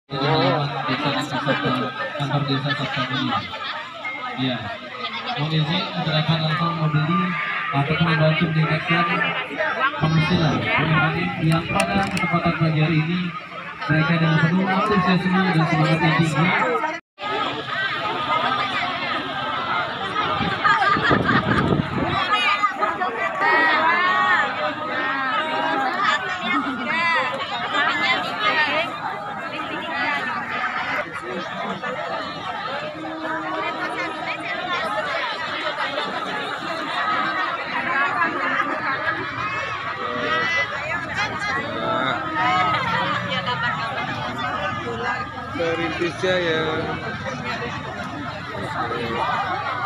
Halaman desa Sukasabda, kantor desa Sabda ini. Iya, mohon izin silakan langsung membeli ataupun membantu meningkatkan penghasilan UMKM yang pada kesempatan pagi hari ini mereka dengan penuh antusiasme dan semangat yang tinggi. Perintis Jaya.